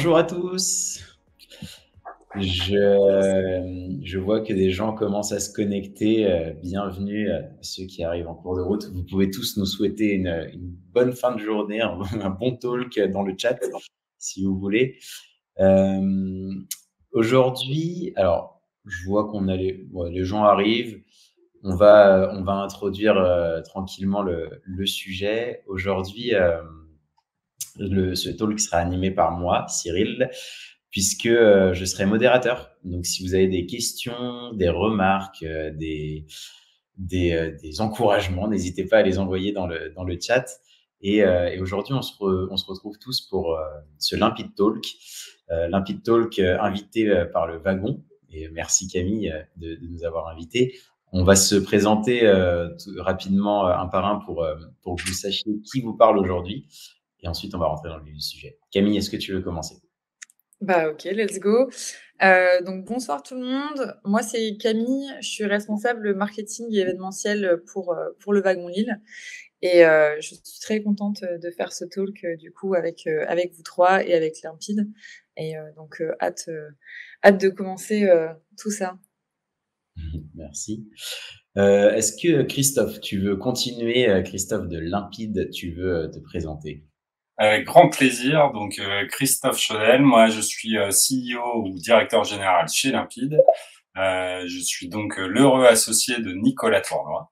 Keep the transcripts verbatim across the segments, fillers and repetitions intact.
Bonjour à tous. Je, je vois que des gens commencent à se connecter. Euh, bienvenue à ceux qui arrivent en cours de route. Vous pouvez tous nous souhaiter une, une bonne fin de journée, un, un bon talk dans le chat, si vous voulez. Euh, Aujourd'hui, alors, je vois qu'on a les, ouais, les gens arrivent. On va, on va introduire euh, tranquillement le, le sujet. Aujourd'hui, euh, le, ce talk sera animé par moi, Cyril, puisque euh, je serai modérateur. Donc, si vous avez des questions, des remarques, euh, des, des, euh, des encouragements, n'hésitez pas à les envoyer dans le, dans le chat. Et, euh, et aujourd'hui, on se, re, on se retrouve tous pour euh, ce Limpide Talk. Euh, Limpide Talk euh, invité euh, par le Wagon. Et merci Camille euh, de, de nous avoir invités. On va se présenter euh, tout, rapidement euh, un par un pour, euh, pour que vous sachiez qui vous parle aujourd'hui. Et ensuite, on va rentrer dans le vif du sujet. Camille, est-ce que tu veux commencer? Bah ok, let's go. Euh, donc bonsoir tout le monde. Moi c'est Camille, je suis responsable marketing et événementiel pour euh, pour le Wagon Lille et euh, je suis très contente de faire ce talk euh, du coup avec euh, avec vous trois et avec Limpide et euh, donc euh, hâte euh, hâte de commencer euh, tout ça. Merci. Euh, est-ce que Christophe, tu veux continuer, Christophe de Limpide, tu veux te présenter? Avec grand plaisir. Donc, euh, Christophe Chaudel, moi, je suis euh, C E O ou directeur général chez Limpide. Euh, je suis donc euh, l'heureux associé de Nicolas Tournoy.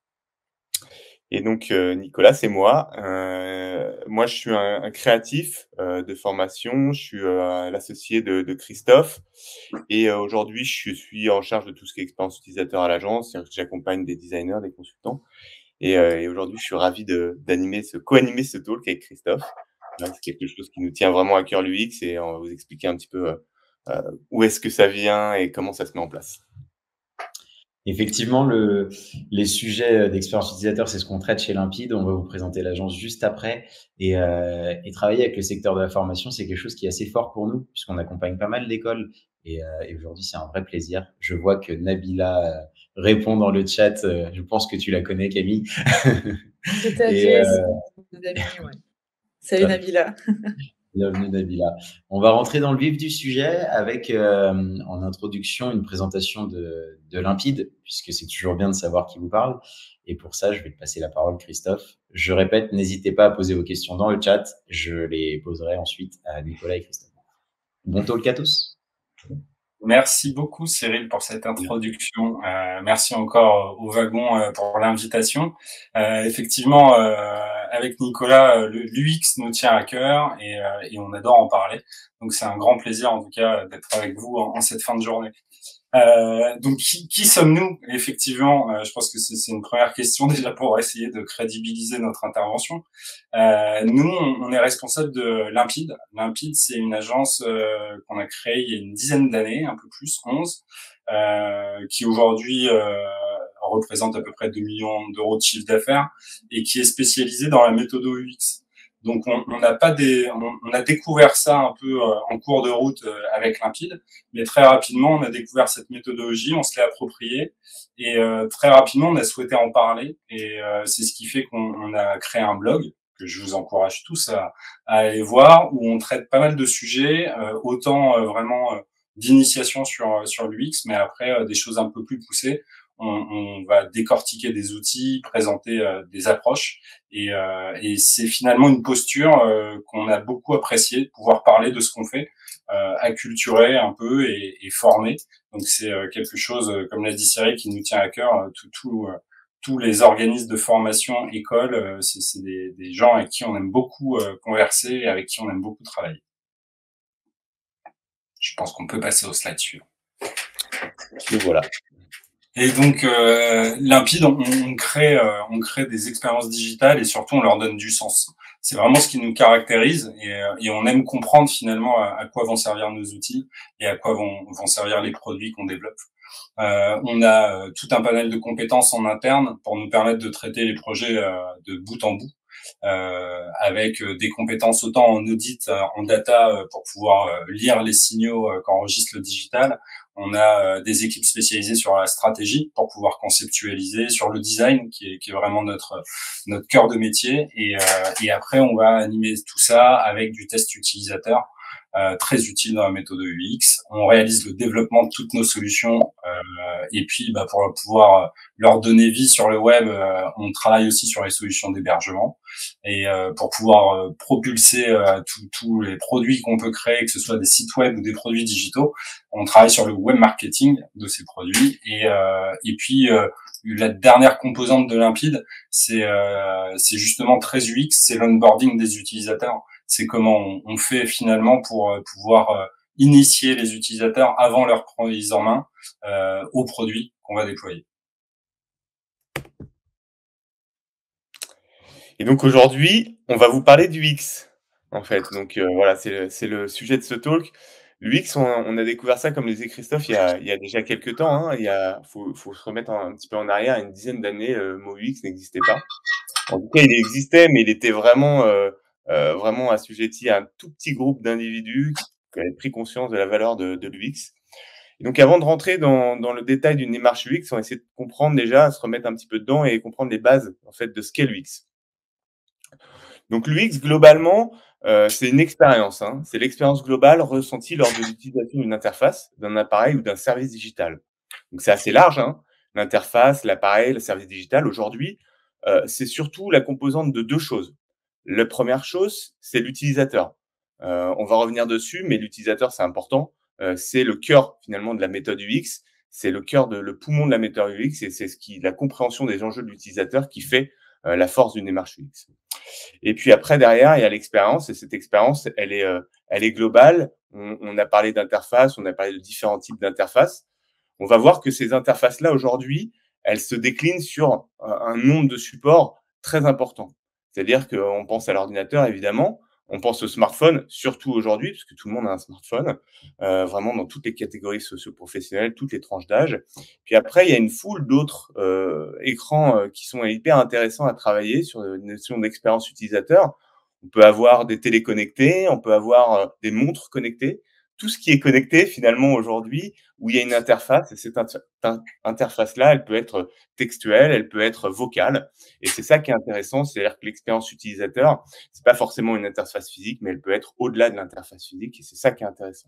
Et donc, euh, Nicolas, c'est moi. Euh, moi, je suis un, un créatif euh, de formation. Je suis euh, l'associé de, de Christophe. Et euh, aujourd'hui, je suis en charge de tout ce qui est expérience utilisateur à l'agence. C'est-à-dire que j'accompagne des designers, des consultants. Et, euh, et aujourd'hui, je suis ravi de, d'animer ce, co-animer ce talk avec Christophe. C'est quelque chose qui nous tient vraiment à cœur, l'U X, et on va vous expliquer un petit peu euh, euh, où est-ce que ça vient et comment ça se met en place. Effectivement, le, les sujets d'expérience utilisateur, c'est ce qu'on traite chez Limpide. On va vous présenter l'agence juste après. Et, euh, et travailler avec le secteur de la formation, c'est quelque chose qui est assez fort pour nous, puisqu'on accompagne pas mal d'écoles. Et, euh, et aujourd'hui, c'est un vrai plaisir. Je vois que Nabila euh, répond dans le chat. Euh, je pense que tu la connais, Camille. Tout à et, fait, euh, c'est une amie, ouais. Salut Nabila. Bienvenue Nabila. On va rentrer dans le vif du sujet avec euh, en introduction une présentation de, de Limpide, puisque c'est toujours bien de savoir qui vous parle. Et pour ça, je vais te passer la parole, Christophe. Je répète, n'hésitez pas à poser vos questions dans le chat. Je les poserai ensuite à Nicolas et Christophe. Bon talk à tous. Merci beaucoup Cyril pour cette introduction. Euh, merci encore au Wagon euh, pour l'invitation. Euh, effectivement, euh, avec Nicolas, l'U X nous tient à cœur et, euh, et on adore en parler. Donc c'est un grand plaisir en tout cas d'être avec vous en, en cette fin de journée. Euh, donc qui, qui sommes-nous? Effectivement, euh, je pense que c'est, c'est une première question déjà pour essayer de crédibiliser notre intervention. Euh, nous, on, on est responsable de Limpide. Limpide, c'est une agence euh, qu'on a créée il y a une dizaine d'années, un peu plus, onze, euh, qui aujourd'hui euh, représente à peu près deux millions d'euros de chiffre d'affaires et qui est spécialisée dans la méthode U X. Donc on, on n'a pas des, on, on a découvert ça un peu euh, en cours de route euh, avec Limpide, mais très rapidement on a découvert cette méthodologie, on se l'est appropriée et euh, très rapidement on a souhaité en parler et euh, c'est ce qui fait qu'on on a créé un blog que je vous encourage tous à, à aller voir où on traite pas mal de sujets, euh, autant euh, vraiment euh, d'initiation sur sur l'U X, mais après euh, des choses un peu plus poussées. On, on va décortiquer des outils, présenter euh, des approches, et, euh, et c'est finalement une posture euh, qu'on a beaucoup appréciée, de pouvoir parler de ce qu'on fait, euh, acculturer un peu et, et former. Donc c'est euh, quelque chose, euh, comme l'a dit Cyril, qui nous tient à cœur. Euh, tout, tout, euh, tous les organismes de formation, écoles, euh, c'est, c'est des, des gens avec qui on aime beaucoup euh, converser et avec qui on aime beaucoup travailler. Je pense qu'on peut passer au slide suivant. Et voilà. Et donc, euh, Limpide, on, on crée, euh, on crée des expériences digitales et surtout, on leur donne du sens. C'est vraiment ce qui nous caractérise et, et on aime comprendre finalement à, à quoi vont servir nos outils et à quoi vont, vont servir les produits qu'on développe. Euh, on a tout un panel de compétences en interne pour nous permettre de traiter les projets euh, de bout en bout. Euh, avec des compétences autant en audit, en data pour pouvoir lire les signaux qu'enregistre le digital. On a des équipes spécialisées sur la stratégie pour pouvoir conceptualiser, sur le design qui est, qui est vraiment notre notre cœur de métier. Et, euh, et après, on va animer tout ça avec du test utilisateur euh, très utile dans la méthode U X. On réalise le développement de toutes nos solutions euh, et puis bah, pour pouvoir leur donner vie sur le web, euh, on travaille aussi sur les solutions d'hébergement et euh, pour pouvoir euh, propulser euh, tous les produits qu'on peut créer, que ce soit des sites web ou des produits digitaux, on travaille sur le web marketing de ces produits et, euh, et puis euh, la dernière composante de Limpide, c'est euh, c'est justement très U X, c'est l'onboarding des utilisateurs. C'est comment on, on fait finalement pour euh, pouvoir euh, initier les utilisateurs avant leur prise en main euh, aux produits qu'on va déployer. Et donc aujourd'hui, on va vous parler du U X, en fait. Donc euh, voilà, c'est c'est le sujet de ce talk. L'U X, on, on a découvert ça, comme le disait Christophe, il y a, il y a déjà quelques temps. Hein. Il y a, faut, faut se remettre un, un petit peu en arrière. Une dizaine d'années, le mot U X n'existait pas. En tout cas, il existait, mais il était vraiment, euh, euh, vraiment assujetti à un tout petit groupe d'individus qui avaient pris conscience de la valeur de, de l'U X. Et donc, avant de rentrer dans, dans le détail d'une démarche U X, on va essayer de comprendre déjà, se remettre un petit peu dedans et comprendre les bases en fait de ce qu'est l'U X. Donc, l'U X, globalement, euh, c'est une expérience. Hein. C'est l'expérience globale ressentie lors de l'utilisation d'une interface, d'un appareil ou d'un service digital. Donc, c'est assez large, hein. L'interface, l'appareil, le service digital. Aujourd'hui, euh, c'est surtout la composante de deux choses. La première chose, c'est l'utilisateur. Euh, on va revenir dessus, mais l'utilisateur, c'est important. Euh, c'est le cœur, finalement, de la méthode U X. C'est le cœur, de, le poumon de la méthode U X et c'est ce qui, la compréhension des enjeux de l'utilisateur qui fait euh, la force d'une démarche U X. Et puis après, derrière, il y a l'expérience et cette expérience, elle est, euh, elle est globale. On, on a parlé d'interface, on a parlé de différents types d'interfaces. On va voir que ces interfaces-là, aujourd'hui, elles se déclinent sur un nombre de supports très important. C'est-à-dire qu'on pense à l'ordinateur, évidemment, on pense au smartphone, surtout aujourd'hui, parce que tout le monde a un smartphone, euh, vraiment dans toutes les catégories socio-professionnelles, toutes les tranches d'âge. Puis après, il y a une foule d'autres euh, écrans euh, qui sont hyper intéressants à travailler sur une notion d'expérience utilisateur. On peut avoir des télés connectées, on peut avoir euh, des montres connectées. Tout ce qui est connecté, finalement, aujourd'hui, où il y a une interface, et cette inter interface-là, elle peut être textuelle, elle peut être vocale, et c'est ça qui est intéressant, c'est-à-dire que l'expérience utilisateur, c'est pas forcément une interface physique, mais elle peut être au-delà de l'interface physique, et c'est ça qui est intéressant.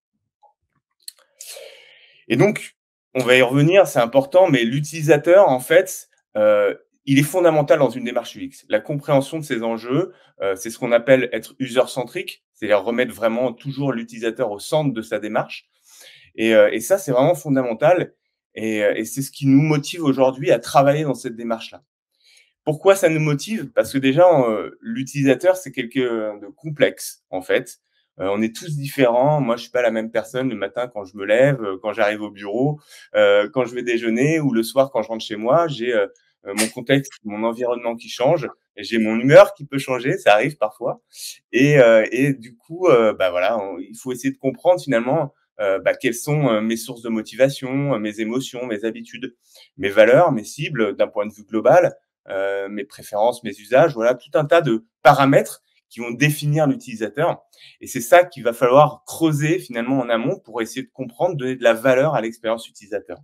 Et donc, on va y revenir, c'est important, mais l'utilisateur, en fait, euh, il est fondamental dans une démarche U X. La compréhension de ces enjeux, euh, c'est ce qu'on appelle être user-centrique, c'est-à-dire remettre vraiment toujours l'utilisateur au centre de sa démarche. Et, euh, et ça, c'est vraiment fondamental. Et, et c'est ce qui nous motive aujourd'hui à travailler dans cette démarche-là. Pourquoi ça nous motive? Parce que déjà, euh, l'utilisateur, c'est quelque de complexe, en fait. Euh, on est tous différents. Moi, je suis pas la même personne le matin quand je me lève, euh, quand j'arrive au bureau, euh, quand je vais déjeuner ou le soir quand je rentre chez moi. J'ai euh, mon contexte, mon environnement qui change. J'ai mon humeur qui peut changer, ça arrive parfois. Et, euh, et du coup, euh, bah voilà, on, il faut essayer de comprendre finalement euh, bah, quelles sont euh, mes sources de motivation, euh, mes émotions, mes habitudes, mes valeurs, mes cibles d'un point de vue global, euh, mes préférences, mes usages. Voilà, tout un tas de paramètres qui vont définir l'utilisateur. Et c'est ça qu'il va falloir creuser finalement en amont pour essayer de comprendre, donner de la valeur à l'expérience utilisateur.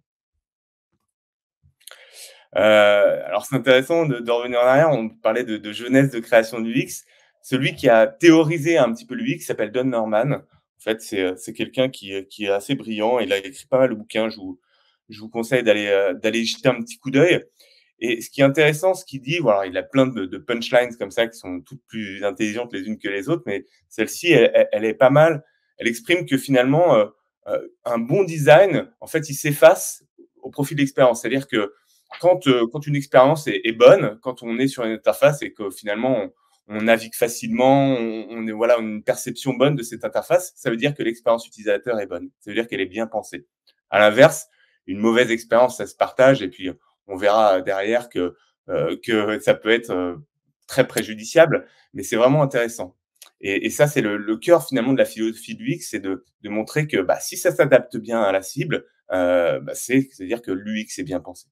Euh, alors c'est intéressant de, de revenir en arrière, on parlait de, de jeunesse de création de l'U X. Celui qui a théorisé un petit peu l'U X s'appelle Don Norman. En fait, c'est, c'est quelqu'un qui, qui est assez brillant. Il a écrit pas mal de bouquins. Je vous, je vous conseille d'aller, d'aller y jeter un petit coup d'œil. Et ce qui est intéressant, ce qu'il dit, voilà, il a plein de, de punchlines comme ça qui sont toutes plus intelligentes les unes que les autres, mais celle-ci, elle, elle est pas mal. Elle exprime que finalement, euh, euh, un bon design, en fait, il s'efface au profit de l'expérience. C'est-à-dire que quand, euh, quand une expérience est, est bonne, quand on est sur une interface et que finalement on, on navigue facilement, on, on est voilà une perception bonne de cette interface, ça veut dire que l'expérience utilisateur est bonne. Ça veut dire qu'elle est bien pensée. À l'inverse, une mauvaise expérience, ça se partage et puis on verra derrière que euh, que ça peut être euh, très préjudiciable, mais c'est vraiment intéressant. Et, et ça, c'est le, le cœur finalement de la philosophie de l'U X, c'est de, de montrer que bah, si ça s'adapte bien à la cible, euh, bah, c'est, c'est-à-dire que l'U X est bien pensé.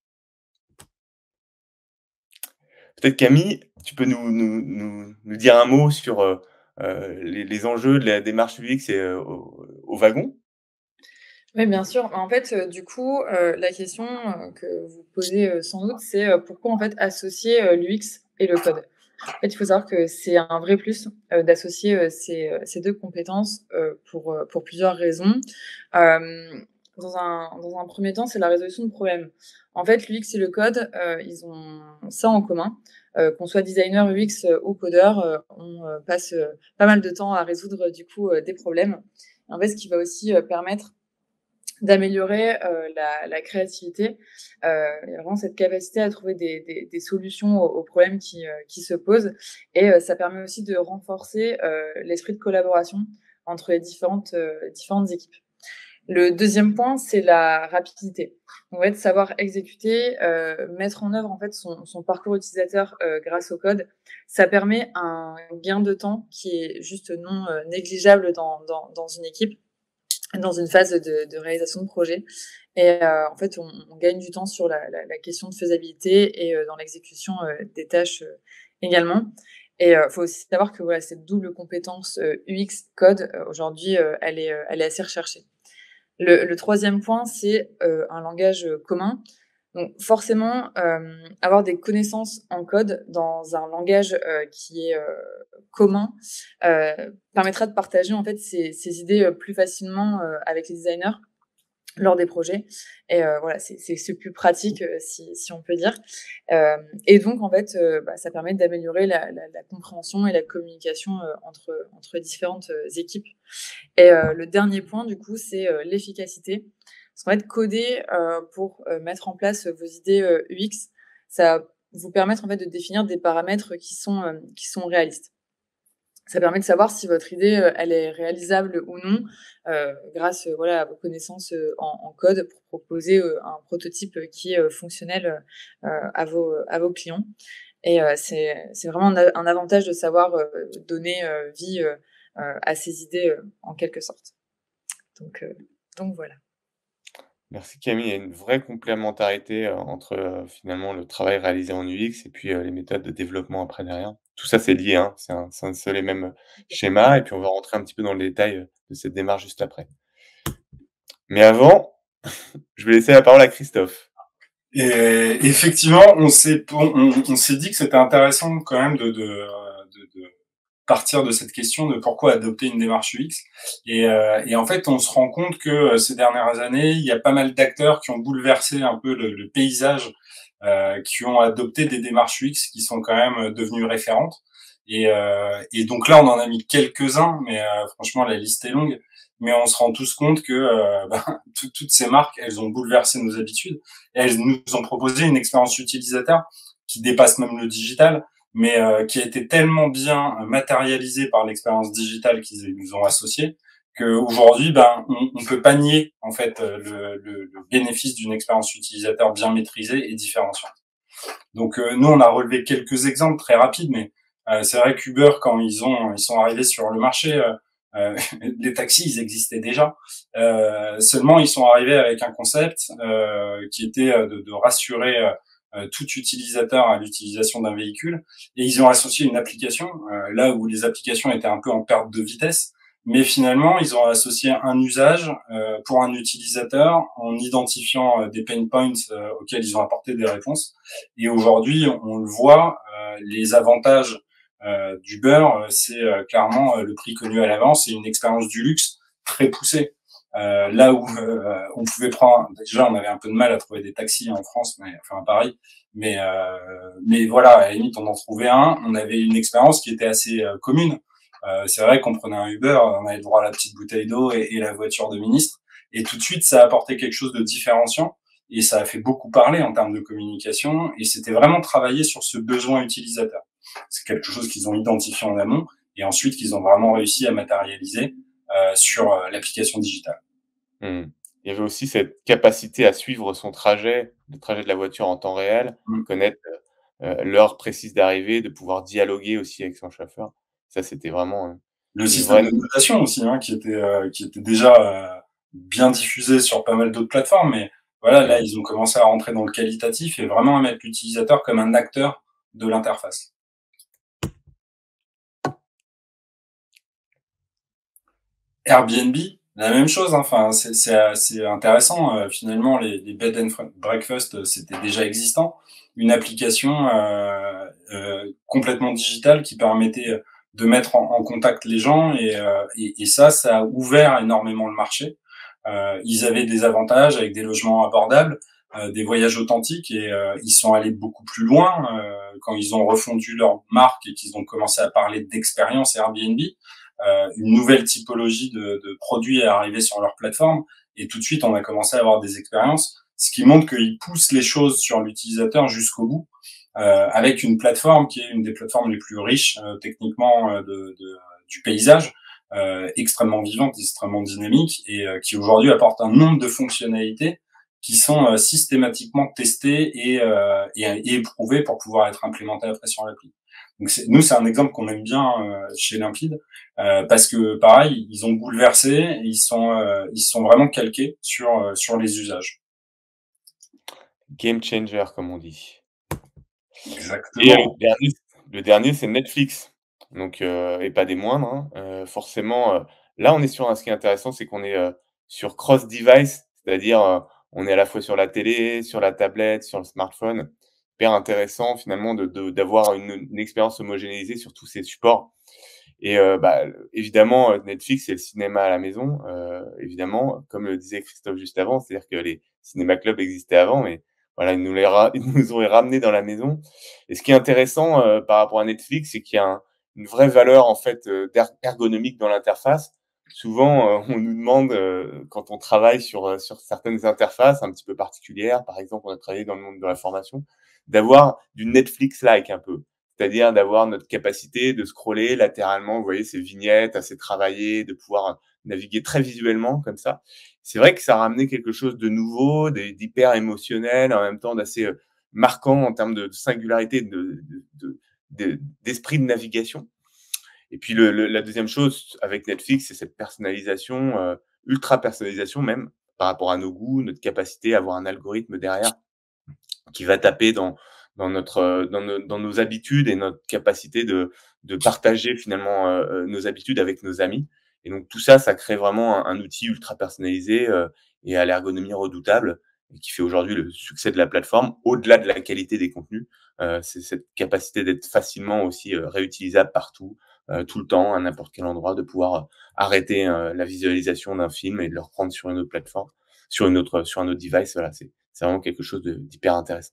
Peut-être Camille, tu peux nous, nous, nous, nous dire un mot sur euh, les, les enjeux de la démarche U X et, euh, au, au wagon? Oui, bien sûr. En fait, euh, du coup, euh, la question euh, que vous posez euh, sans doute, c'est euh, pourquoi en fait associer euh, l'U X et le code. En fait, il faut savoir que c'est un vrai plus euh, d'associer euh, ces, ces deux compétences euh, pour, pour plusieurs raisons. Euh, dans, un, dans un premier temps, c'est la résolution de problèmes. En fait, l'U X et le code, euh, ils ont ça en commun. Euh, qu'on soit designer U X ou codeur, euh, on euh, passe euh, pas mal de temps à résoudre du coup euh, des problèmes. En fait, ce qui va aussi euh, permettre d'améliorer euh, la, la créativité, euh, il y a vraiment cette capacité à trouver des, des, des solutions aux, aux problèmes qui, euh, qui se posent, et euh, ça permet aussi de renforcer euh, l'esprit de collaboration entre les différentes, euh, différentes équipes. Le deuxième point, c'est la rapidité. On va être savoir exécuter, euh, mettre en œuvre en fait son, son parcours utilisateur euh, grâce au code. Ça permet un gain de temps qui est juste non euh, négligeable dans, dans, dans une équipe, dans une phase de, de réalisation de projet. Et euh, en fait, on, on gagne du temps sur la, la, la question de faisabilité et euh, dans l'exécution euh, des tâches euh, également. Et il euh, faut aussi savoir que voilà, cette double compétence euh, U X code, euh, aujourd'hui, euh, elle, est, euh, elle est assez recherchée. Le, le troisième point, c'est euh, un langage commun. Donc forcément, euh, avoir des connaissances en code dans un langage euh, qui est euh, commun euh, permettra de partager en fait ces, ces idées plus facilement euh, avec les designers lors des projets. Et euh, voilà, c'est, c'est, c'est plus pratique, euh, si, si on peut dire. Euh, et donc, en fait, euh, bah, ça permet d'améliorer la, la, la compréhension et la communication euh, entre, entre différentes euh, équipes. Et euh, le dernier point, du coup, c'est euh, l'efficacité. Parce qu'en fait, coder euh, pour euh, mettre en place vos idées euh, U X, ça va vous permettre en fait, de définir des paramètres qui sont, euh, qui sont réalistes. Ça permet de savoir si votre idée, euh, elle est réalisable ou non, euh, grâce euh, voilà, à vos connaissances euh, en, en code, pour proposer euh, un prototype qui est euh, fonctionnel euh, à, vos, à vos clients. Et euh, c'est, c'est vraiment un, un avantage de savoir euh, donner euh, vie euh, à ces idées euh, en quelque sorte. Donc, euh, donc voilà. Merci Camille, il y a une vraie complémentarité euh, entre euh, finalement le travail réalisé en U X et puis euh, les méthodes de développement après derrière. Tout ça c'est lié, hein, c'est, un, c'est un seul et même schéma, et puis on va rentrer un petit peu dans le détail euh, de cette démarche juste après. Mais avant, je vais laisser la parole à Christophe. Et effectivement, on s'est on, on s'est dit que c'était intéressant quand même de, de, de, de partir de cette question de pourquoi adopter une démarche U X. Et, euh, et en fait, on se rend compte que ces dernières années, il y a pas mal d'acteurs qui ont bouleversé un peu le, le paysage, euh, qui ont adopté des démarches U X qui sont quand même devenues référentes. Et, euh, et donc là, on en a mis quelques-uns, mais euh, franchement, la liste est longue. Mais on se rend tous compte que euh, ben, tout, toutes ces marques, elles ont bouleversé nos habitudes. Et elles nous ont proposé une expérience utilisateur qui dépasse même le digital, mais euh, qui a été tellement bien matérialisée par l'expérience digitale qu'ils nous ont associée, qu'aujourd'hui, ben, on, on peut pas nier en fait le, le, le bénéfice d'une expérience utilisateur bien maîtrisée et différenciante. Donc euh, nous, on a relevé quelques exemples très rapides, mais euh, c'est vrai qu'Uber, quand ils ont, ils sont arrivés sur le marché, euh, euh, les taxis, ils existaient déjà. Euh, seulement, ils sont arrivés avec un concept euh, qui était de, de rassurer euh, tout utilisateur à l'utilisation d'un véhicule, et ils ont associé une application euh, là où les applications étaient un peu en perte de vitesse. Mais finalement, ils ont associé un usage euh, pour un utilisateur en identifiant euh, des pain points euh, auxquels ils ont apporté des réponses. Et aujourd'hui, on, on le voit, euh, les avantages euh, d'Uber, euh, c'est euh, clairement euh, le prix connu à l'avance et une expérience du luxe très poussée. Euh, là où euh, on pouvait prendre, déjà on avait un peu de mal à trouver des taxis en France, mais enfin à Paris, mais euh, mais voilà, à la limite on en trouvait un, on avait une expérience qui était assez euh, commune. Euh, c'est vrai qu'on prenait un Uber, on avait le droit à la petite bouteille d'eau et, et la voiture de ministre, et tout de suite ça a apporté quelque chose de différenciant, et ça a fait beaucoup parler en termes de communication, et c'était vraiment travailler sur ce besoin utilisateur. C'est quelque chose qu'ils ont identifié en amont, et ensuite qu'ils ont vraiment réussi à matérialiser euh, sur euh, l'application digitale. Mmh. Il y avait aussi cette capacité à suivre son trajet, le trajet de la voiture en temps réel, mmh. connaître euh, l'heure précise d'arrivée, de pouvoir dialoguer aussi avec son chauffeur. Ça, c'était vraiment euh, le système vraie... de notation aussi, hein, qui était euh, qui était déjà euh, bien diffusé sur pas mal d'autres plateformes. Mais voilà, là, ils ont commencé à rentrer dans le qualitatif et vraiment à mettre l'utilisateur comme un acteur de l'interface. Airbnb, la même chose. Hein. Enfin, c'est c'est c'est intéressant. Euh, finalement, les, les bed and breakfast, c'était déjà existant. Une application euh, euh, complètement digital qui permettait de mettre en, en contact les gens et, euh, et, et ça, ça a ouvert énormément le marché. Euh, ils avaient des avantages avec des logements abordables, euh, des voyages authentiques et euh, ils sont allés beaucoup plus loin euh, quand ils ont refondu leur marque et qu'ils ont commencé à parler d'expérience Airbnb. Euh, une nouvelle typologie de, de produits est arrivée sur leur plateforme et tout de suite on a commencé à avoir des expériences, ce qui montre qu'ils poussent les choses sur l'utilisateur jusqu'au bout, euh, avec une plateforme qui est une des plateformes les plus riches euh, techniquement euh, de, de, du paysage, euh, extrêmement vivante, extrêmement dynamique et euh, qui aujourd'hui apporte un nombre de fonctionnalités qui sont euh, systématiquement testées et, euh, et, et éprouvées pour pouvoir être implémentées après sur l'appli. Donc c'est, nous, c'est un exemple qu'on aime bien euh, chez Limpide euh, parce que pareil, ils ont bouleversé, et ils sont euh, ils sont vraiment calqués sur euh, sur les usages. Game changer, comme on dit. Exactement. Et euh, le dernier, le dernier c'est Netflix. Donc, euh, et pas des moindres. Hein. Euh, forcément, euh, là, on est sur un, ce qui est intéressant, c'est qu'on est euh, sur cross-device, c'est-à-dire euh, on est à la fois sur la télé, sur la tablette, sur le smartphone. Hyper intéressant finalement de, de, d'avoir une, une expérience homogénéisée sur tous ces supports. Et euh, bah, évidemment, Netflix, c'est le cinéma à la maison, euh, évidemment, comme le disait Christophe juste avant, c'est-à-dire que les cinéma clubs existaient avant, mais voilà, ils nous, les ra- ils nous auraient ramenés dans la maison. Et ce qui est intéressant euh, par rapport à Netflix, c'est qu'il y a un, une vraie valeur en fait euh, d'er- ergonomique dans l'interface. Souvent, euh, on nous demande, euh, quand on travaille sur, euh, sur certaines interfaces un petit peu particulières, par exemple, on a travaillé dans le monde de la formation, d'avoir du Netflix-like un peu. C'est-à-dire d'avoir notre capacité de scroller latéralement, vous voyez, ces vignettes assez travaillées, de pouvoir naviguer très visuellement comme ça. C'est vrai que ça a ramené quelque chose de nouveau, d'hyper émotionnel, en même temps d'assez euh, marquant en termes de singularité, de, de, de, de, d'esprit de navigation. Et puis le, le, la deuxième chose avec Netflix, c'est cette personnalisation, euh, ultra personnalisation même, par rapport à nos goûts, notre capacité à avoir un algorithme derrière qui va taper dans dans notre dans nos, dans nos habitudes et notre capacité de de partager finalement euh, nos habitudes avec nos amis. Et donc tout ça, ça crée vraiment un, un outil ultra personnalisé euh, et à l'ergonomie redoutable et qui fait aujourd'hui le succès de la plateforme. Au-delà de la qualité des contenus, euh, c'est cette capacité d'être facilement aussi euh, réutilisable partout, euh, tout le temps, à n'importe quel endroit, de pouvoir arrêter euh, la visualisation d'un film et de le reprendre sur une autre plateforme, sur une autre sur un autre device. Voilà, c'est c'est vraiment quelque chose de, d'hyper intéressant.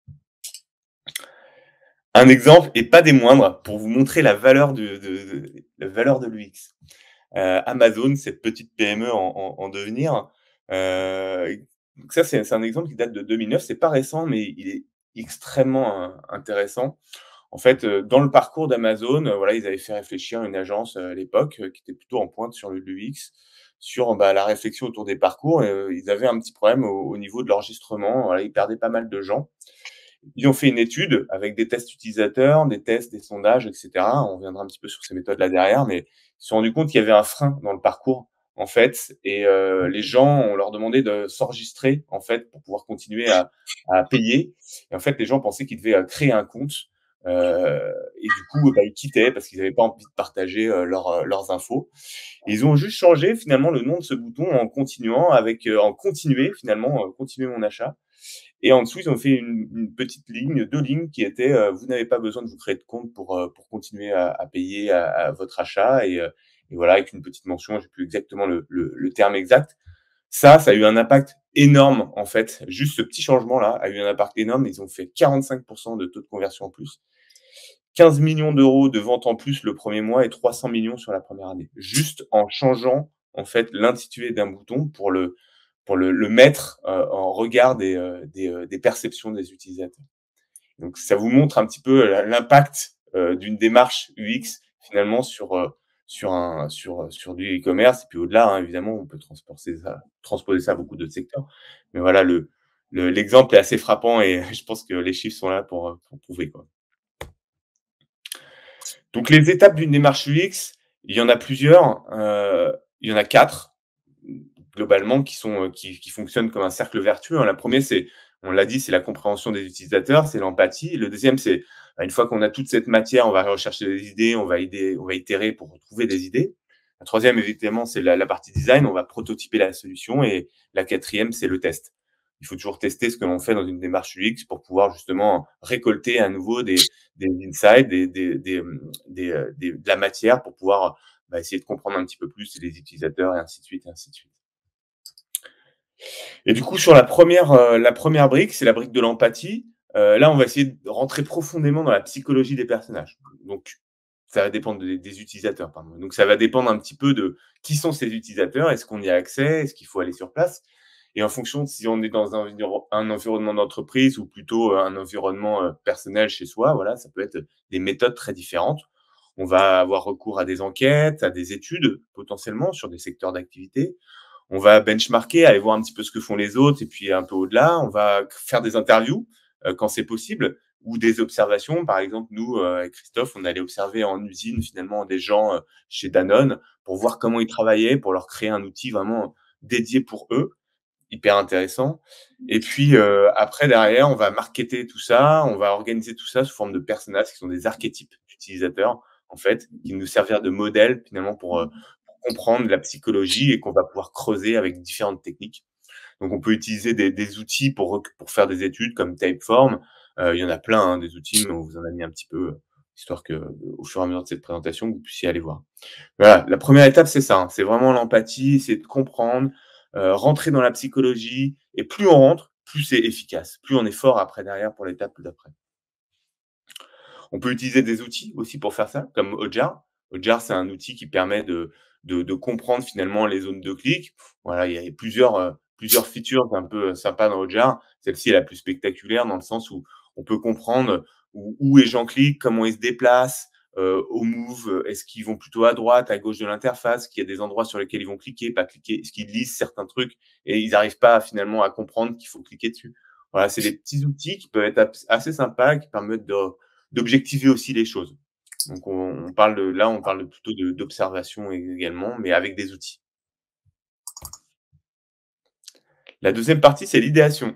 Un exemple, et pas des moindres, pour vous montrer la valeur de, de, de la valeur de l'U X. Euh, Amazon, cette petite P M E en, en, en devenir. Euh, donc ça, c'est, c'est un exemple qui date de deux mille neuf. C'est pas récent, mais il est extrêmement euh, intéressant. En fait, euh, dans le parcours d'Amazon, euh, voilà, ils avaient fait réfléchir une agence euh, à l'époque euh, qui était plutôt en pointe sur l'U X, sur bah, la réflexion autour des parcours. Et, euh, ils avaient un petit problème au, au niveau de l'enregistrement. Voilà, ils perdaient pas mal de gens. Ils ont fait une étude avec des tests utilisateurs, des tests, des sondages, et cetera. On reviendra un petit peu sur ces méthodes-là derrière, mais ils se sont rendus compte qu'il y avait un frein dans le parcours, en fait, et euh, les gens, on leur demandait de s'enregistrer, en fait, pour pouvoir continuer à, à payer. Et en fait, les gens pensaient qu'ils devaient créer un compte, euh, et du coup, bah, ils quittaient parce qu'ils n'avaient pas envie de partager euh, leur, leurs infos. Et ils ont juste changé finalement le nom de ce bouton en continuant avec, euh, en continuer finalement, euh, continuer mon achat. Et en dessous, ils ont fait une, une petite ligne, deux lignes qui étaient euh, vous n'avez pas besoin de vous créer de compte pour euh, pour continuer à, à payer à, à votre achat et, euh, et voilà avec une petite mention, j'ai plus exactement le, le, le terme exact. Ça, ça a eu un impact énorme en fait. Juste ce petit changement-là a eu un impact énorme. Ils ont fait quarante-cinq pour cent de taux de conversion en plus, quinze millions d'euros de ventes en plus le premier mois et trois cents millions sur la première année. Juste en changeant en fait l'intitulé d'un bouton pour le pour le, le mettre euh, en regard des, euh, des, euh, des perceptions des utilisateurs. Donc, ça vous montre un petit peu l'impact euh, d'une démarche U X finalement sur euh, sur un sur sur du e-commerce et puis au-delà, hein, évidemment, on peut transposer ça, transposer ça à beaucoup d'autres secteurs. Mais voilà, le le, l'exemple est assez frappant et je pense que les chiffres sont là pour pour prouver quoi. Donc, les étapes d'une démarche U X, il y en a plusieurs. Euh, il y en a quatre globalement qui sont qui, qui fonctionnent comme un cercle vertueux. La première, c'est, on l'a dit, c'est la compréhension des utilisateurs, c'est l'empathie. Le deuxième, c'est une fois qu'on a toute cette matière, on va rechercher des idées, on va aider, on va itérer pour trouver des idées. La troisième, évidemment, c'est la, la partie design, on va prototyper la solution. Et la quatrième, c'est le test. il faut toujours tester ce que l'on fait dans une démarche U X pour pouvoir justement récolter à nouveau des, des insights, des, des, des, des, des, de la matière pour pouvoir bah, essayer de comprendre un petit peu plus les utilisateurs et ainsi de suite et ainsi de suite. Et du coup, sur la première, euh, la première brique, c'est la brique de l'empathie. Euh, là, on va essayer de rentrer profondément dans la psychologie des personnages. Donc, ça va dépendre des, des utilisateurs. Pardon. Donc, ça va dépendre un petit peu de qui sont ces utilisateurs, est-ce qu'on y a accès, est-ce qu'il faut aller sur place. Et en fonction de si on est dans un, un environnement d'entreprise ou plutôt un environnement euh, personnel chez soi, voilà, ça peut être des méthodes très différentes. On va avoir recours à des enquêtes, à des études potentiellement sur des secteurs d'activité. On va benchmarker, aller voir un petit peu ce que font les autres et puis un peu au-delà. On va faire des interviews euh, quand c'est possible ou des observations. Par exemple, nous, euh, avec Christophe, on allait observer en usine finalement des gens euh, chez Danone pour voir comment ils travaillaient, pour leur créer un outil vraiment dédié pour eux. Hyper intéressant. Et puis euh, après, derrière, on va marketer tout ça, on va organiser tout ça sous forme de personnages qui sont des archétypes d'utilisateurs, en fait, qui nous serviront de modèle finalement pour, euh, pour comprendre la psychologie et qu'on va pouvoir creuser avec différentes techniques. Donc, on peut utiliser des, des outils pour, pour faire des études comme Typeform. Euh, il y en a plein, hein, des outils, mais on vous en a mis un petit peu, histoire que, au fur et à mesure de cette présentation, vous puissiez aller voir. Voilà, la première étape, c'est ça. Hein, c'est vraiment l'empathie, c'est de comprendre, euh, rentrer dans la psychologie. Et plus on rentre, plus c'est efficace. Plus on est fort après, derrière, pour l'étape d'après. On peut utiliser des outils aussi pour faire ça, comme Hotjar. Hotjar, c'est un outil qui permet de, de, de comprendre finalement les zones de clic. Voilà, il y a plusieurs, euh, plusieurs features un peu sympas dans Hotjar. Celle-ci est la plus spectaculaire dans le sens où on peut comprendre où, où les gens cliquent, comment ils se déplacent, euh, au move, est-ce qu'ils vont plutôt à droite, à gauche de l'interface, qu'il y a des endroits sur lesquels ils vont cliquer, pas cliquer, est-ce qu'ils lisent certains trucs et ils n'arrivent pas finalement à comprendre qu'il faut cliquer dessus. Voilà, c'est des petits outils qui peuvent être assez sympas, qui permettent de d'objectiver aussi les choses. Donc, on, on parle de, là, on parle plutôt de, d'observation également, mais avec des outils. La deuxième partie, c'est l'idéation.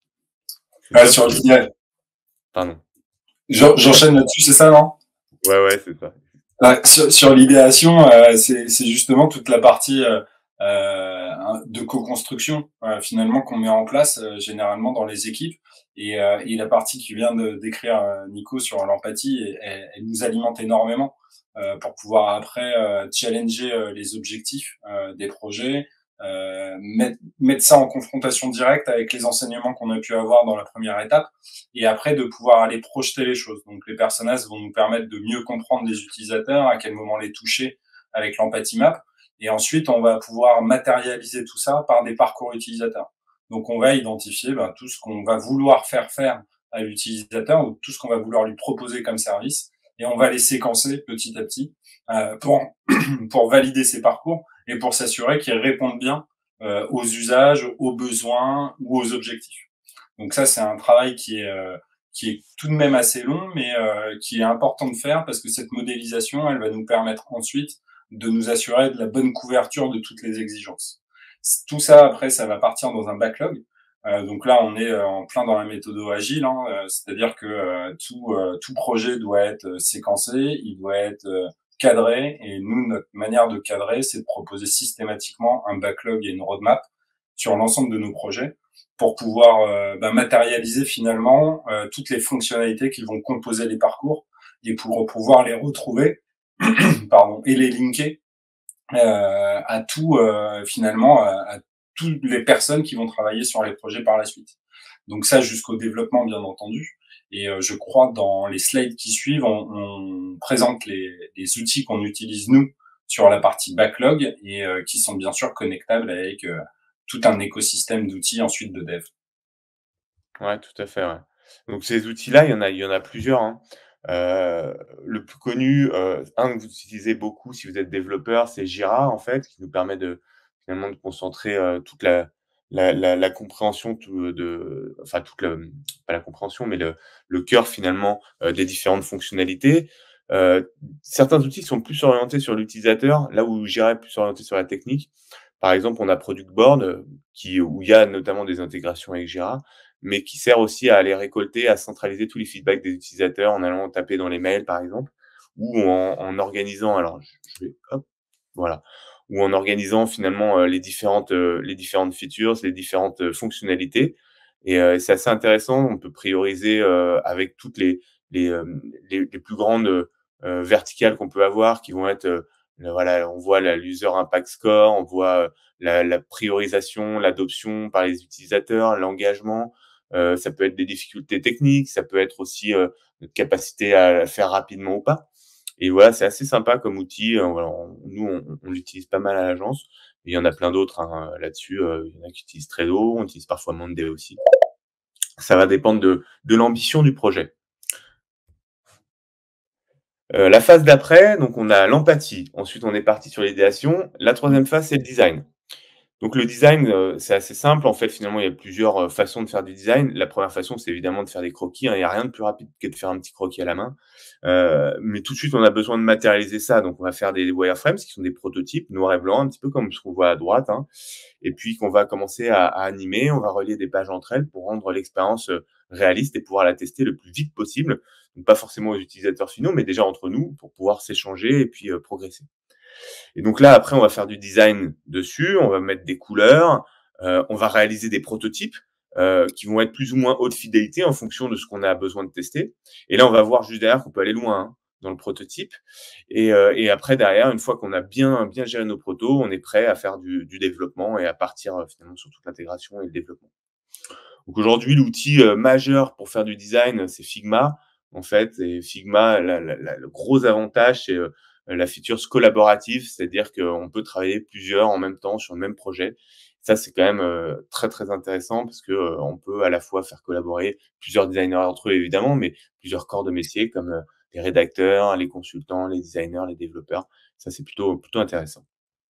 Ah, sur l'idéal. Pardon. J'enchaîne là-dessus, c'est ça, non? Ouais, ouais, c'est ça. Ah, sur, sur l'idéation, euh, c'est, c'est justement toute la partie euh, euh, de co-construction, euh, finalement, qu'on met en place euh, généralement dans les équipes. Et, euh, et la partie qui vient de décrire euh, Nico sur l'empathie, elle, elle nous alimente énormément euh, pour pouvoir après euh, challenger euh, les objectifs euh, des projets, euh, mettre, mettre ça en confrontation directe avec les enseignements qu'on a pu avoir dans la première étape, et après de pouvoir aller projeter les choses. Donc les personnages vont nous permettre de mieux comprendre les utilisateurs, à quel moment les toucher avec l'empathie map, et ensuite on va pouvoir matérialiser tout ça par des parcours utilisateurs. Donc, on va identifier ben, tout ce qu'on va vouloir faire faire à l'utilisateur ou tout ce qu'on va vouloir lui proposer comme service, et on va les séquencer petit à petit euh, pour pour valider ces parcours et pour s'assurer qu'ils répondent bien euh, aux usages, aux besoins ou aux objectifs. Donc ça, c'est un travail qui est euh, qui est tout de même assez long, mais euh, qui est important de faire parce que cette modélisation, elle va nous permettre ensuite de nous assurer de la bonne couverture de toutes les exigences. Tout ça, après, ça va partir dans un backlog. Euh, donc là, on est euh, en plein dans la méthode agile, hein, euh, c'est-à-dire que euh, tout, euh, tout projet doit être séquencé, il doit être euh, cadré, et nous, notre manière de cadrer, c'est de proposer systématiquement un backlog et une roadmap sur l'ensemble de nos projets pour pouvoir euh, bah, matérialiser finalement euh, toutes les fonctionnalités qui vont composer les parcours et pour pouvoir les retrouver pardon, et les linker Euh, à tout euh, finalement à, à toutes les personnes qui vont travailler sur les projets par la suite. Donc ça jusqu'au développement bien entendu. Et euh, je crois dans les slides qui suivent, on, on présente les, les outils qu'on utilise nous sur la partie backlog et euh, qui sont bien sûr connectables avec euh, tout un écosystème d'outils ensuite de dev. Ouais, tout à fait. Ouais. Donc ces outils-là, il y en a, il y en a plusieurs. Hein. Euh, le plus connu, euh, un que vous utilisez beaucoup si vous êtes développeur, c'est Jira en fait, qui nous permet de finalement de concentrer euh, toute la, la, la, la compréhension tout, de, enfin toute la, pas la compréhension, mais le, le cœur finalement euh, des différentes fonctionnalités. Euh, certains outils sont plus orientés sur l'utilisateur, là où Jira est plus orienté sur la technique. Par exemple, on a Product Board, qui, où il y a notamment des intégrations avec Jira, mais qui sert aussi à aller récolter, à centraliser tous les feedbacks des utilisateurs en allant taper dans les mails, par exemple, ou en, en organisant, alors je vais, hop, voilà, ou en organisant finalement euh, les différentes, euh, les différentes features, les différentes euh, fonctionnalités. Et, euh, c'est assez intéressant. On peut prioriser euh, avec toutes les, les, euh, les, les plus grandes euh, verticales qu'on peut avoir, qui vont être, euh, voilà, on voit la l'user impact score, on voit la, la priorisation, l'adoption par les utilisateurs, l'engagement. Euh, ça peut être des difficultés techniques, ça peut être aussi euh, notre capacité à le faire rapidement ou pas. Et voilà, c'est assez sympa comme outil. Voilà, on, nous, on, on l'utilise pas mal à l'agence. Il y en a plein d'autres hein, là-dessus. Euh, il y en a qui utilisent Trello, on utilise parfois Monday aussi. Ça va dépendre de, de l'ambition du projet. Euh, la phase d'après, donc on a l'empathie. Ensuite, on est parti sur l'idéation. La troisième phase, c'est le design. Donc le design, euh, c'est assez simple. En fait, finalement, il y a plusieurs euh, façons de faire du design. La première façon, c'est évidemment de faire des croquis. Hein. Il n'y a rien de plus rapide que de faire un petit croquis à la main. Euh, mais tout de suite, on a besoin de matérialiser ça. Donc, on va faire des wireframes, qui sont des prototypes noirs et blancs, un petit peu comme ce qu'on voit à droite. Hein. Et puis, qu'on va commencer à, à animer. On va relier des pages entre elles pour rendre l'expérience réaliste et pouvoir la tester le plus vite possible. Donc, pas forcément aux utilisateurs finaux, mais déjà entre nous pour pouvoir s'échanger et puis euh, progresser. Et donc là, après, on va faire du design dessus, on va mettre des couleurs, euh, on va réaliser des prototypes euh, qui vont être plus ou moins haute fidélité en fonction de ce qu'on a besoin de tester. Et là, on va voir juste derrière qu'on peut aller loin hein, dans le prototype. Et, euh, et après, derrière, une fois qu'on a bien bien géré nos protos, on est prêt à faire du, du développement et à partir euh, finalement sur toute l'intégration et le développement. Donc aujourd'hui, l'outil euh, majeur pour faire du design, c'est Figma. En fait, et Figma, la, la, la, le gros avantage, c'est euh, la feature collaborative, c'est-à-dire qu'on peut travailler plusieurs en même temps sur le même projet. Ça, c'est quand même euh, très, très intéressant parce que euh, on peut à la fois faire collaborer plusieurs designers entre eux, évidemment, mais plusieurs corps de métier comme euh, les rédacteurs, les consultants, les designers, les développeurs. Ça, c'est plutôt, plutôt intéressant.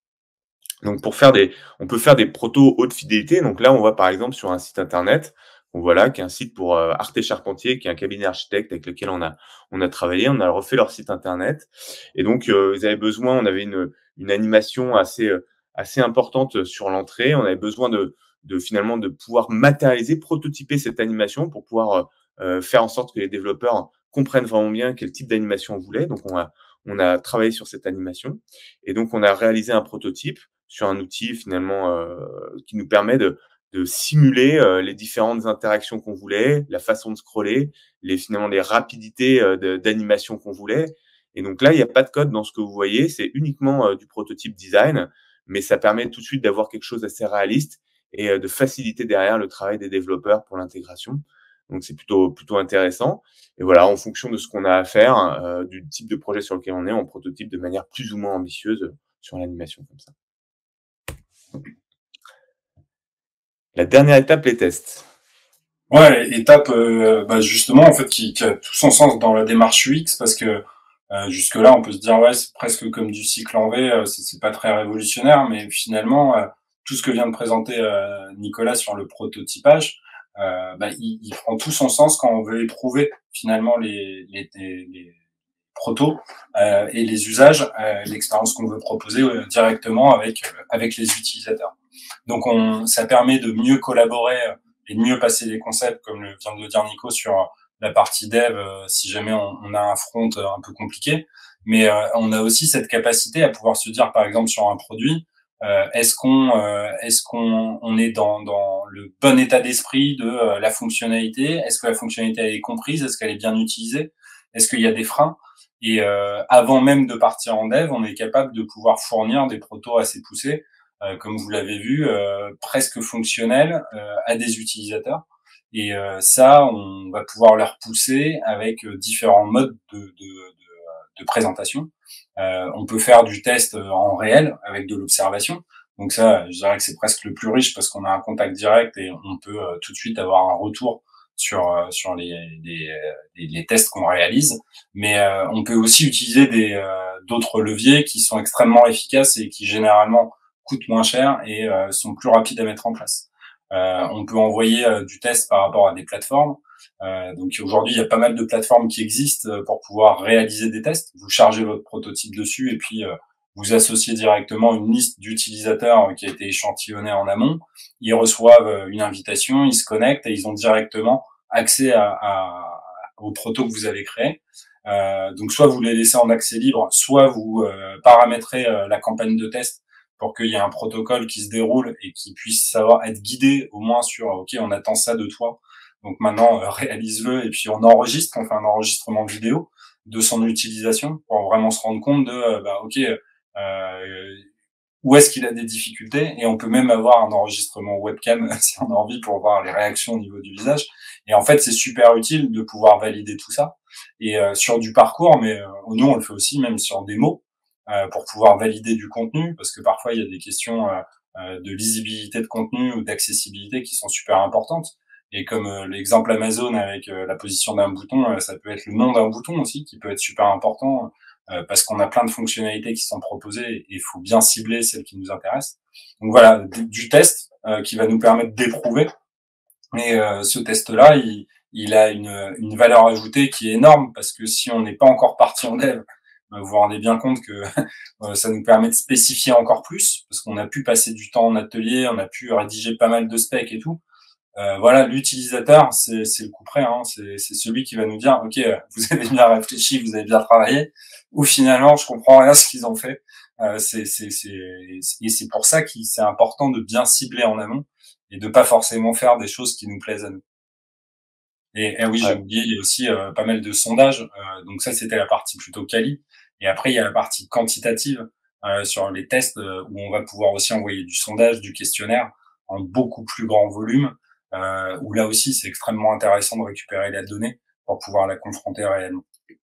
Donc, pour faire des, on peut faire des protos haute fidélité. Donc là, on voit par exemple sur un site internet, donc voilà, qui est un site pour euh, Arte Charpentier, qui est un cabinet architecte avec lequel on a on a travaillé. On a refait leur site internet. Et donc, euh, ils avaient besoin, on avait une une animation assez euh, assez importante sur l'entrée. On avait besoin de de finalement de pouvoir matérialiser, prototyper cette animation pour pouvoir euh, faire en sorte que les développeurs comprennent vraiment bien quel type d'animation on voulait. Donc, on a on a travaillé sur cette animation et donc on a réalisé un prototype sur un outil finalement euh, qui nous permet de de simuler euh, les différentes interactions qu'on voulait, la façon de scroller, les finalement les rapidités euh, d'animation qu'on voulait. Et donc là, il n'y a pas de code dans ce que vous voyez, c'est uniquement euh, du prototype design, mais ça permet tout de suite d'avoir quelque chose d'assez réaliste et euh, de faciliter derrière le travail des développeurs pour l'intégration. Donc c'est plutôt plutôt intéressant. Et voilà, en fonction de ce qu'on a à faire, euh, du type de projet sur lequel on est, on prototype de manière plus ou moins ambitieuse sur l'animation comme ça. La dernière étape, les tests. Ouais, étape euh, bah justement en fait qui, qui a tout son sens dans la démarche U X parce que euh, jusque là on peut se dire ouais c'est presque comme du cycle en V, euh, c'est, c'est pas très révolutionnaire, mais finalement euh, tout ce que vient de présenter euh, Nicolas sur le prototypage, euh, bah, il, il prend tout son sens quand on veut éprouver finalement les les, les, les protos euh, et les usages, euh, l'expérience qu'on veut proposer euh, directement avec euh, avec les utilisateurs. Donc on ça permet de mieux collaborer et de mieux passer des concepts, comme le, vient de le dire Nico, sur la partie dev, euh, si jamais on, on a un front euh, un peu compliqué. Mais euh, on a aussi cette capacité à pouvoir se dire, par exemple, sur un produit, euh, est-ce qu'on euh, est-ce qu'on on est dans, dans le bon état d'esprit de euh, la fonctionnalité? Est-ce que la fonctionnalité elle est comprise? Est-ce qu'elle est bien utilisée? Est-ce qu'il y a des freins? Et euh, avant même de partir en dev, on est capable de pouvoir fournir des protos assez poussés, Euh, comme vous l'avez vu, euh, presque fonctionnel euh, à des utilisateurs. Et euh, ça, on va pouvoir leur pousser avec euh, différents modes de, de, de, de présentation. Euh, on peut faire du test en réel avec de l'observation. Donc ça, je dirais que c'est presque le plus riche parce qu'on a un contact direct et on peut euh, tout de suite avoir un retour sur euh, sur les, les, les, les tests qu'on réalise. Mais euh, on peut aussi utiliser des euh, d'autres leviers qui sont extrêmement efficaces et qui généralement coûtent moins cher et euh, sont plus rapides à mettre en place. Euh, on peut envoyer euh, du test par rapport à des plateformes. Euh, donc aujourd'hui, il y a pas mal de plateformes qui existent pour pouvoir réaliser des tests. Vous chargez votre prototype dessus et puis euh, vous associez directement une liste d'utilisateurs qui a été échantillonnée en amont. Ils reçoivent une invitation, ils se connectent et ils ont directement accès à, à, au proto que vous avez créé. Euh, donc soit vous les laissez en accès libre, soit vous euh, paramétrez euh, la campagne de test pour qu'il y ait un protocole qui se déroule et qui puisse savoir être guidé au moins sur, OK, on attend ça de toi. Donc maintenant, euh, réalise-le et puis on enregistre, on fait un enregistrement vidéo de son utilisation pour vraiment se rendre compte de, euh, bah, OK, euh, où est-ce qu'il a des difficultés, et on peut même avoir un enregistrement webcam si on a envie pour voir les réactions au niveau du visage. Et en fait, c'est super utile de pouvoir valider tout ça. Et euh, sur du parcours, mais euh, nous, on le fait aussi même sur des mots, euh, pour pouvoir valider du contenu, parce que parfois, il y a des questions euh, euh, de lisibilité de contenu ou d'accessibilité qui sont super importantes. Et comme euh, l'exemple Amazon avec euh, la position d'un bouton, euh, ça peut être le nom d'un bouton aussi, qui peut être super important, euh, parce qu'on a plein de fonctionnalités qui sont proposées et il faut bien cibler celles qui nous intéressent. Donc voilà, du, du test euh, qui va nous permettre d'éprouver. Et euh, ce test-là, il, il a une, une valeur ajoutée qui est énorme, parce que si on n'est pas encore parti en dev, vous vous rendez bien compte que euh, ça nous permet de spécifier encore plus, parce qu'on a pu passer du temps en atelier, on a pu rédiger pas mal de specs et tout. Euh, voilà, l'utilisateur, c'est, c'est le coup près, hein, c'est, c'est celui qui va nous dire, OK, vous avez bien réfléchi, vous avez bien travaillé, ou finalement, je comprends rien à ce qu'ils ont fait. Euh, c'est, c'est, c'est, et c'est pour ça que c'est important de bien cibler en amont et de pas forcément faire des choses qui nous plaisent à nous. Et, et oui, j'ai Ouais. oublié, il y a aussi euh, pas mal de sondages. Euh, donc ça, c'était la partie plutôt quali. Et après, il y a la partie quantitative euh, sur les tests euh, où on va pouvoir aussi envoyer du sondage, du questionnaire en beaucoup plus grand volume. Euh, où là aussi, c'est extrêmement intéressant de récupérer la donnée pour pouvoir la confronter réellement.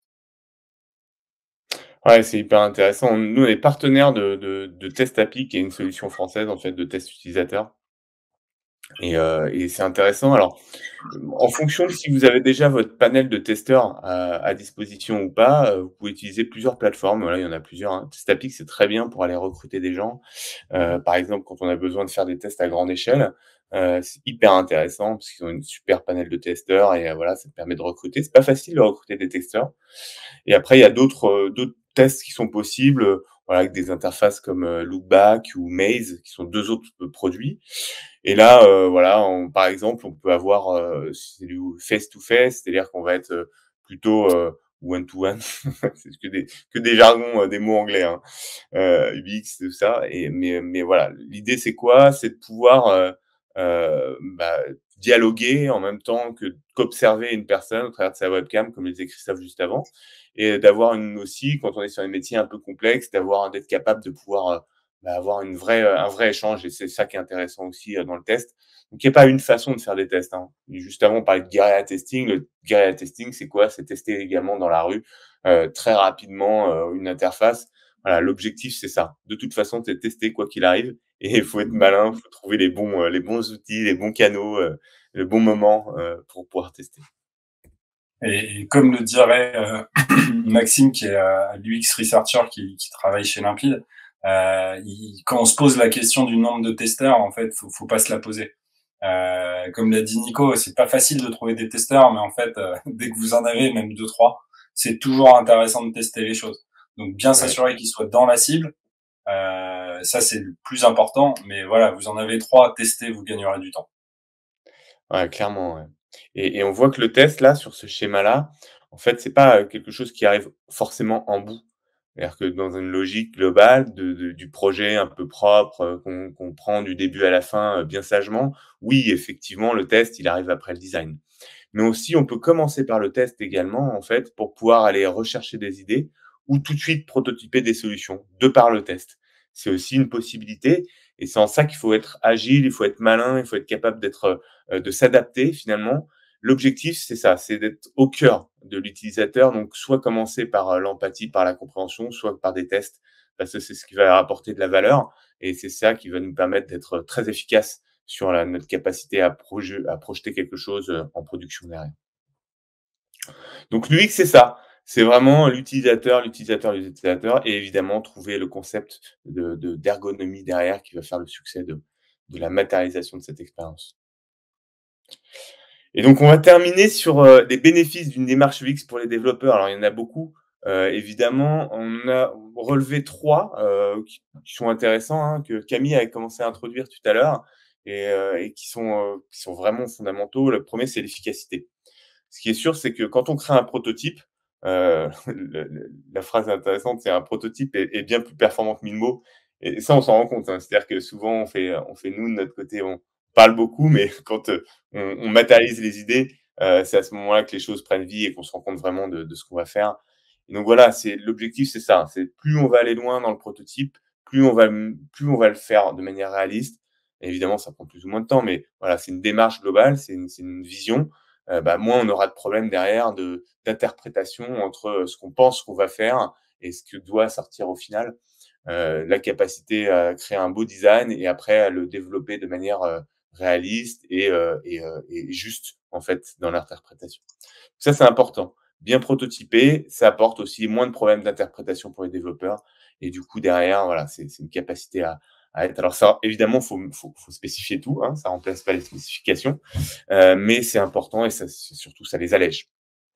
Ouais, c'est hyper intéressant. Nous, on est partenaire de, de, de TestAPI, qui est une solution française en fait de test utilisateur. Et, euh, et c'est intéressant. Alors, en fonction de si vous avez déjà votre panel de testeurs à, à disposition ou pas, euh, vous pouvez utiliser plusieurs plateformes. Voilà, il y en a plusieurs, hein. TestAPI, c'est très bien pour aller recruter des gens. Euh, par exemple, quand on a besoin de faire des tests à grande échelle, euh, c'est hyper intéressant parce qu'ils ont une super panel de testeurs et euh, voilà, ça permet de recruter. C'est pas facile de recruter des testeurs. Et après, il y a d'autres euh, d'autres tests qui sont possibles, euh, voilà, avec des interfaces comme euh, Loopback ou Maze, qui sont deux autres euh, produits. Et là, euh, voilà, on, par exemple, on peut avoir euh, c'est du face-to-face, c'est-à-dire qu'on va être euh, plutôt euh, one-to-one, c'est que des, que des jargons, euh, des mots anglais, hein. euh, U X, tout ça. Et, mais, mais voilà, l'idée, c'est quoi? C'est de pouvoir euh, euh, bah, dialoguer en même temps que qu'observer une personne au travers de sa webcam, comme le disait Christophe juste avant, et d'avoir une aussi, quand on est sur des métiers un peu complexes, d'avoir d'être capable de pouvoir euh, bah, avoir une vraie, un vrai échange. Et c'est ça qui est intéressant aussi euh, dans le test. Donc, il n'y a pas une façon de faire des tests, hein. Juste avant, on parlait de guérilla testing. Le guérilla testing, c'est quoi? C'est tester également dans la rue, euh, très rapidement, euh, une interface. Voilà, l'objectif, c'est ça. De toute façon, c'est tester quoi qu'il arrive. Et il faut être malin, il faut trouver les bons, euh, les bons outils, les bons canaux, euh, le bon moment euh, pour pouvoir tester. Et, et comme le dirait euh, Maxime, qui est euh, l'U X researcher qui, qui travaille chez Limpide, euh, il, quand on se pose la question du nombre de testeurs, en fait, faut, faut pas se la poser. Euh, comme l'a dit Nico, c'est pas facile de trouver des testeurs, mais en fait, euh, dès que vous en avez, même deux, trois, c'est toujours intéressant de tester les choses. Donc, bien Ouais. s'assurer qu'ils soient dans la cible, euh, ça c'est le plus important. Mais voilà, vous en avez trois, testez, vous gagnerez du temps. Ouais, clairement, ouais. Et, et on voit que le test, là, sur ce schéma-là, en fait, c'est pas euh, quelque chose qui arrive forcément en bout. C'est-à-dire que dans une logique globale de, de- du projet un peu propre, euh, qu'on qu'on prend du début à la fin euh, bien sagement, oui, effectivement, le test, il arrive après le design. Mais aussi, on peut commencer par le test également, en fait, pour pouvoir aller rechercher des idées ou tout de suite prototyper des solutions de par le test. C'est aussi une possibilité et c'est en ça qu'il faut être agile, il faut être malin, il faut être capable d'être, euh, de s'adapter finalement. L'objectif, c'est ça, c'est d'être au cœur de l'utilisateur. Donc, soit commencer par euh, l'empathie, par la compréhension, soit par des tests, parce que c'est ce qui va apporter de la valeur et c'est ça qui va nous permettre d'être très efficace sur la, notre capacité à, proje- à projeter quelque chose euh, en production derrière. Donc l'U X, c'est ça. C'est vraiment l'utilisateur, l'utilisateur, l'utilisateur, et évidemment trouver le concept de, de- d'ergonomie derrière qui va faire le succès de, de la matérialisation de cette expérience. Et donc on va terminer sur euh, des bénéfices d'une démarche U X pour les développeurs. Alors il y en a beaucoup. Euh, évidemment, on a relevé trois euh, qui, qui sont intéressants, hein, que Camille avait commencé à introduire tout à l'heure et, euh, et qui sont, euh, qui sont vraiment fondamentaux. Le premier, c'est l'efficacité. Ce qui est sûr, c'est que quand on crée un prototype, euh, le- le- la phrase intéressante, c'est un prototype est, est bien plus performant que mille mots. et ça, on s'en rend compte. Hein. C'est-à-dire que souvent, on fait, on fait nous de notre côté, on parle beaucoup, mais quand euh, on, on matérialise les idées, euh, c'est à ce moment-là que les choses prennent vie et qu'on se rend compte vraiment de, de ce qu'on va faire. Et donc voilà, c'est l'objectif, c'est ça. C'est plus on va aller loin dans le prototype, plus on va, plus on va le faire de manière réaliste. Et évidemment, ça prend plus ou moins de temps, mais voilà, c'est une démarche globale, c'est une, c'est une vision. Euh, bah, moins on aura de problèmes derrière de d'interprétation entre ce qu'on pense qu'on va faire et ce que doit sortir au final. Euh, la capacité à créer un beau design et après à le développer de manière euh, réaliste et, euh, et, euh, et juste en fait dans l'interprétation. Ça, c'est important. Bien prototyper, ça apporte aussi moins de problèmes d'interprétation pour les développeurs. Et du coup, derrière, voilà, c'est c'est une capacité à, à être. Alors ça, évidemment, faut faut, faut spécifier tout. Hein, ça remplace pas les spécifications, euh, mais c'est important et ça, surtout, ça les allège.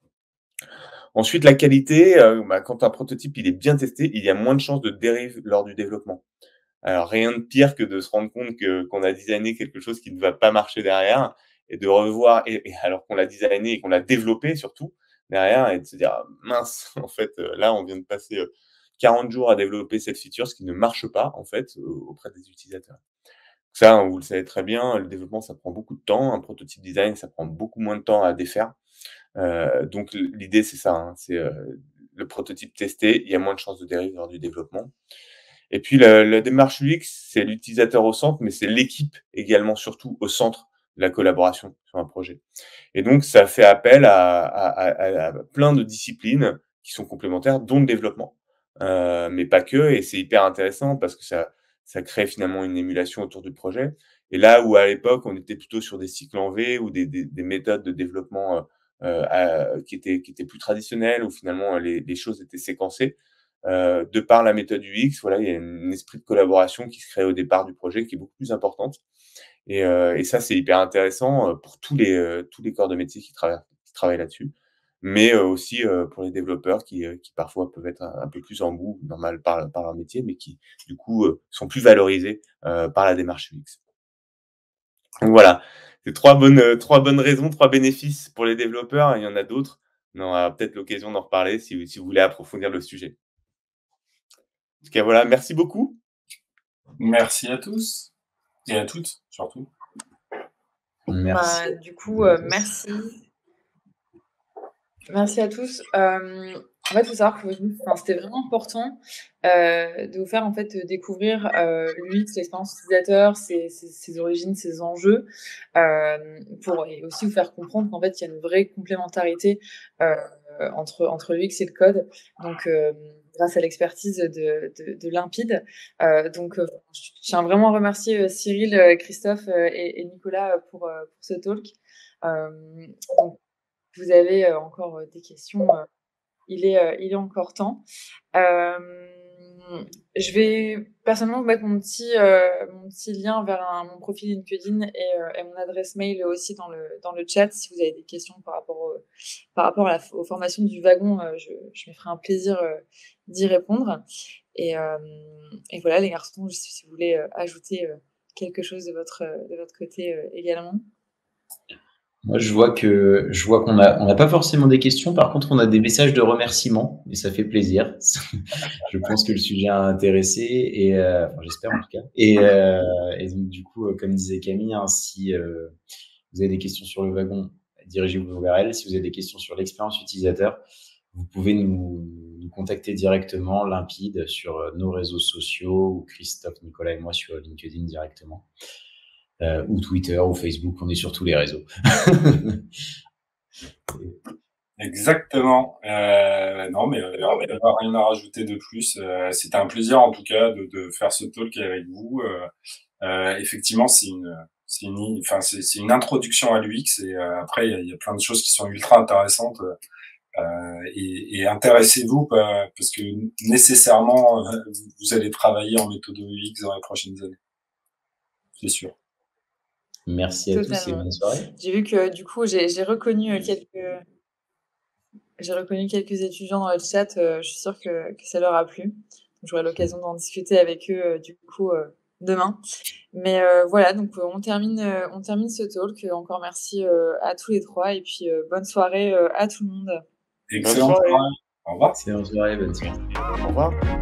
Ensuite, la qualité, euh, bah, quand un prototype il est bien testé, il y a moins de chances de dérive lors du développement. Alors, rien de pire que de se rendre compte que qu'on a designé quelque chose qui ne va pas marcher derrière et de revoir, et, et alors qu'on l'a designé et qu'on l'a développé surtout derrière, et de se dire ah, mince, en fait, euh, là, on vient de passer euh, quarante jours à développer cette feature, ce qui ne marche pas en fait euh, auprès des utilisateurs. Ça, vous le savez très bien, le développement, ça prend beaucoup de temps. Un prototype design, ça prend beaucoup moins de temps à défaire. Euh, donc l'idée c'est ça, hein, c'est euh, le prototype testé, il y a moins de chances de dérive lors du développement. Et puis la, la démarche U X, c'est l'utilisateur au centre, mais c'est l'équipe également surtout au centre de la collaboration sur un projet. Et donc ça fait appel à, à, à, à plein de disciplines qui sont complémentaires, dont le développement, euh, mais pas que. Et c'est hyper intéressant parce que ça, ça crée finalement une émulation autour du projet. Et là où à l'époque on était plutôt sur des cycles en V ou des, des, des méthodes de développement euh, Euh, à, qui était qui était plus traditionnel où finalement les, les choses étaient séquencées euh, de par la méthode U X. Voilà, il y a un esprit de collaboration qui se crée au départ du projet qui est beaucoup plus importante et, euh, et ça c'est hyper intéressant pour tous les euh, tous les corps de métier qui travaillent qui travaillent là-dessus, mais euh, aussi euh, pour les développeurs qui euh, qui parfois peuvent être un, un peu plus en bout normal par par leur métier, mais qui du coup euh, sont plus valorisés euh, par la démarche U X. Donc voilà, c'est trois bonnes, euh, trois bonnes raisons, trois bénéfices pour les développeurs. Il y en a d'autres. On aura peut-être l'occasion d'en reparler si, si vous voulez approfondir le sujet. En tout cas, voilà, merci beaucoup. Merci à tous et à toutes, surtout. Merci. Bah, du coup, euh, merci. Merci à tous. Euh, en fait, il faut savoir que enfin, c'était vraiment important euh, de vous faire en fait découvrir euh, l'U X, l'expérience utilisateur, ses, ses, ses origines, ses enjeux, euh, pour et aussi vous faire comprendre qu'en fait il y a une vraie complémentarité euh, entre entre l'U X et le code. Donc euh, grâce à l'expertise de, de, de Limpide. Euh, donc euh, je tiens vraiment à remercier Cyril, Christophe et, et Nicolas pour, pour ce talk. Euh, donc, si vous avez euh, encore euh, des questions, euh, il, est, euh, il est encore temps. Euh, je vais personnellement vous mettre mon petit, euh, mon petit lien vers un, mon profil LinkedIn et, euh, et mon adresse mail aussi dans le, dans le chat. Si vous avez des questions par rapport, au, par rapport à la, aux formations du wagon, euh, je, je me ferai un plaisir euh, d'y répondre. Et, euh, et voilà, les garçons, si vous voulez euh, ajouter euh, quelque chose de votre, de votre côté euh, également. Moi, je vois que je vois qu'on a on n'a pas forcément des questions. Par contre, on a des messages de remerciements et ça fait plaisir. Je pense que le sujet a intéressé et euh, enfin, j'espère en tout cas. Et, euh, et donc du coup, comme disait Camille, hein, si euh, vous avez des questions sur le wagon, dirigez-vous vers elle. Si vous avez des questions sur l'expérience utilisateur, vous pouvez nous, nous contacter directement, Limpide, sur nos réseaux sociaux ou Christophe, Nicolas et moi sur LinkedIn directement. Euh, ou Twitter, ou Facebook, on est sur tous les réseaux. Exactement. Euh, non, mais euh, rien à rajouter de plus. Euh, c'était un plaisir en tout cas de, de faire ce talk avec vous. Euh, euh, effectivement, c'est une, c'est une, enfin c'est, c'est une introduction à l'U X et euh, après il y a, y a plein de choses qui sont ultra intéressantes. Euh, et, et intéressez-vous parce que nécessairement vous allez travailler en méthode U X dans les prochaines années. C'est sûr. Merci à Totalement. tous et bonne soirée. J'ai vu que du coup, j'ai, j'ai reconnu quelques, j'ai reconnu quelques étudiants dans le chat. Euh, je suis sûre que, que ça leur a plu. Donc, j'aurai l'occasion d'en discuter avec eux euh, du coup euh, demain. Mais euh, voilà, donc euh, on termine, euh, on termine ce talk. Encore merci euh, à tous les trois et puis euh, bonne soirée euh, à tout le monde. Excellente soirée. Au revoir. Excellente soirée, bonne soirée. Au revoir.